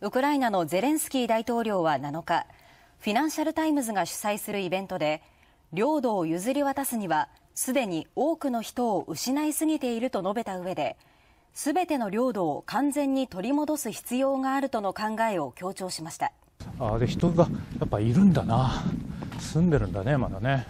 ウクライナのゼレンスキー大統領は7日、フィナンシャル・タイムズが主催するイベントで、領土を譲り渡すにはすでに多くの人を失いすぎていると述べた上で、すべての領土を完全に取り戻す必要があるとの考えを強調しました。 で、人がやっぱいるんだな、住んでるんだね、まだね。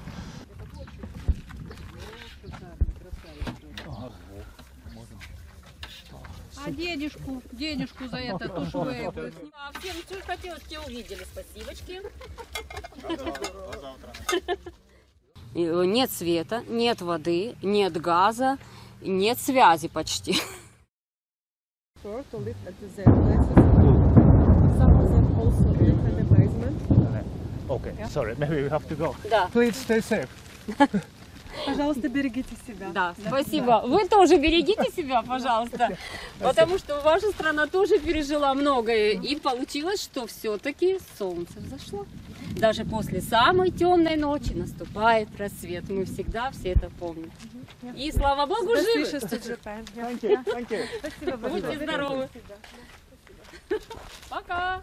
денежку за это, то, что вы... Всем, что хотелось, те увидели. Спасибочки. Нет света, нет воды, нет газа, нет связи почти. Okay, sorry, maybe we have to go. Да. Please stay safe. Пожалуйста, берегите себя. Да, спасибо. Вы тоже берегите себя, пожалуйста. Потому что ваша страна тоже пережила многое. И получилось, что все-таки солнце взошло. Даже после самой темной ночи наступает рассвет. Мы всегда все это помним. И слава Богу, живы. Будьте здоровы. Пока.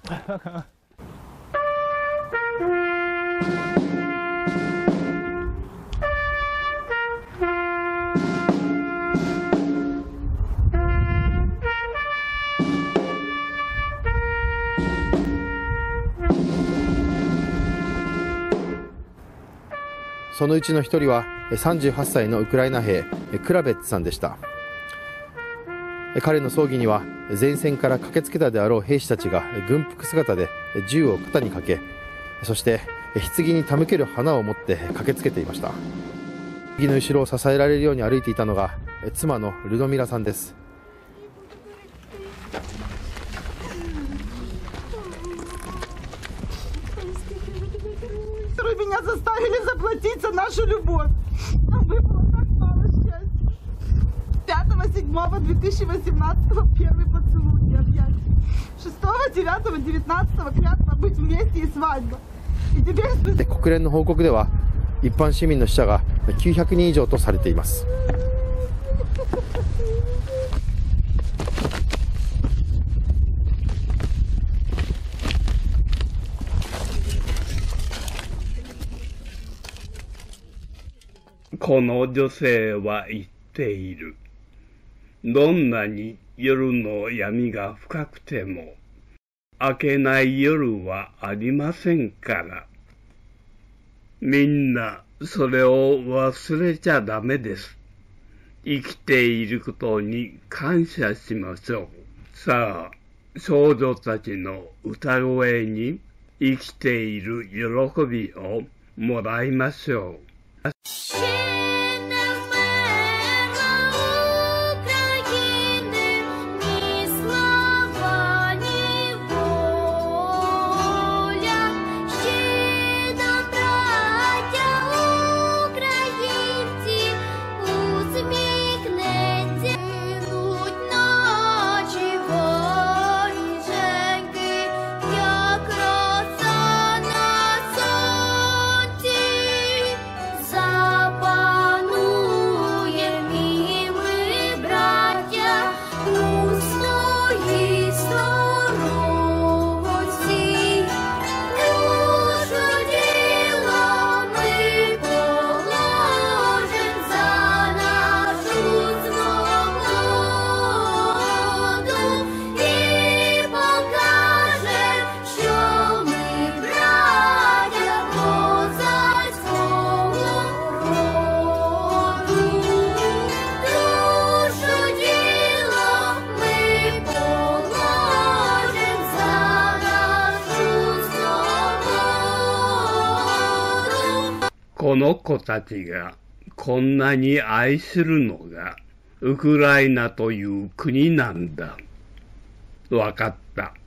「そのうちの一人は38歳のウクライナ兵クラベッツさんでした。彼の葬儀には前線から駆けつけたであろう兵士たちが軍服姿で銃を肩にかけ、そして棺に手向ける花を持って駆けつけていました。棺の後ろを支えられるように歩いていたのが妻のルドミラさんです。 Меня заставили заплатить за нашу любовь. Нам выпало так мало счастья. 5.7.2018 первый поцелуй и объятия. 6.9.19 клятва быть вместе и свадьба. И теперь... 国連の報告では一般市民の死者が900人以上とされています。 この女性は言っている。どんなに夜の闇が深くても、明けない夜はありませんから。みんなそれを忘れちゃダメです。生きていることに感謝しましょう。さあ、少女たちの歌声に生きている喜びをもらいましょう。この子たちがこんなに愛するのがウクライナという国なんだ。わかった。